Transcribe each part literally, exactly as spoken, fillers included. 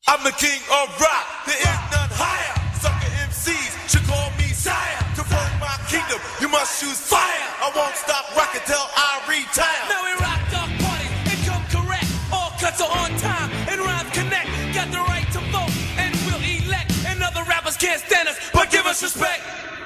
I'm the king of rock, there is none higher. Sucker M Cs should call me sire. To run my kingdom, you must choose fire. I won't stop rocking till I retire. Now we rock dark parties and come correct. All cuts are on time and rhymes connect. Got the right to vote and we'll elect. And other rappers can't stand us, but give us respect.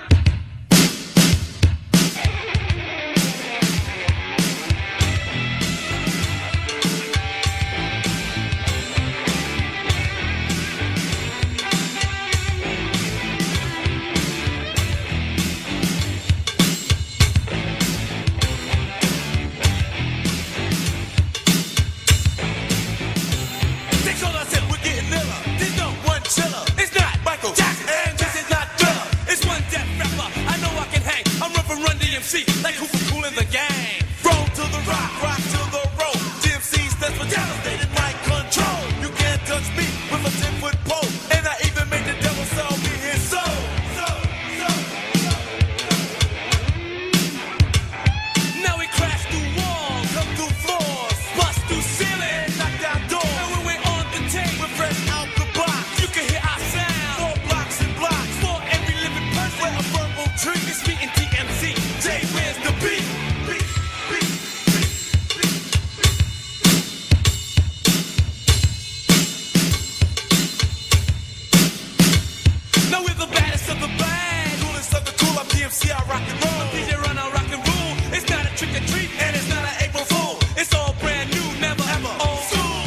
Like who for cool in the game? Roll to the rock, rock to the roll. D M Cs that's for devastated mind control. You can't touch me with a ten foot pole. And I even made the devil sell me his soul. So, so, so, now we crash through walls, come through floors, bust through ceilings, knock down doors. And when we're on the tape, we're fresh out the box. You can hear our sound. Four blocks and blocks for every living person. We're a verbal tree. It's me and D M C. Jay, where's the beat? Beat, beat, beat, beat, beat. Now we're the baddest of the bad, Coolest of the cool, I'm D M C, I rock and roll. D J run, I rock and roll. It's not a trick or treat, And it's not an April Fool. it's all brand new, never ever old school.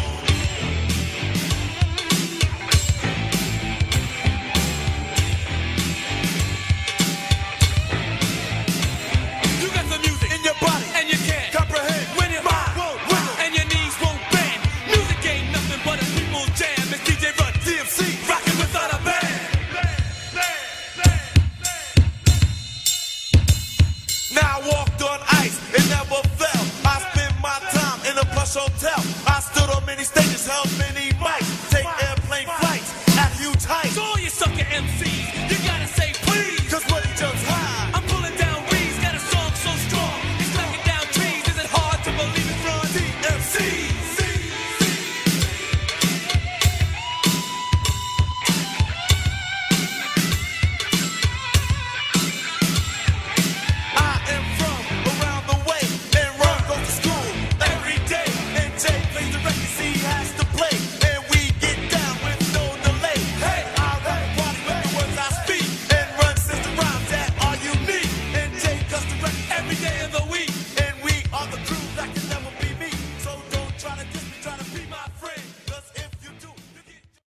You got the music In your body, and you can't comprehend. when your Mind mind won't wiggle. and your knees won't bend. Music ain't nothing but a people's jam. It's D J Run, D M C, rockin' without a band. Now I walked on ice, it never fell. I spent my time in a plush hotel. I stood on many stages, held many mics.